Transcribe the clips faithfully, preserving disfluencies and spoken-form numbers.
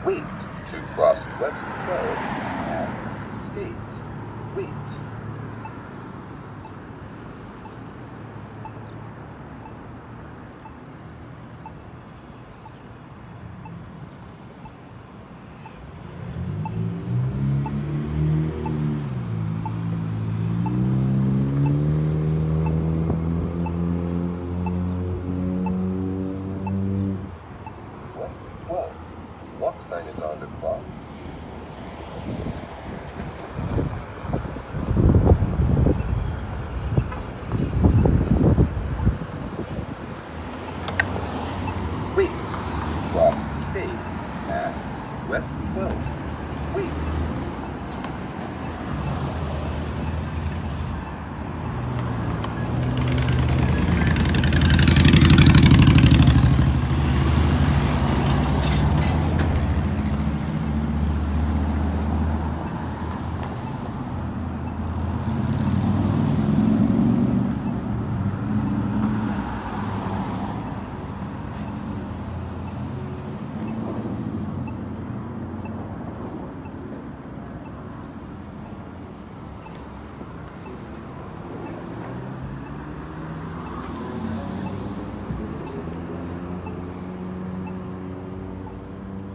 Wheat to cross west twelve at state. Wheat. Walk sign is on the clock. Wait. Cross state at west twelve. Wait.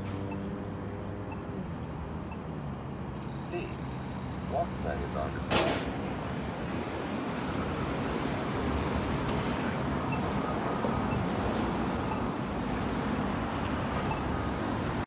Walk sign is on the clock.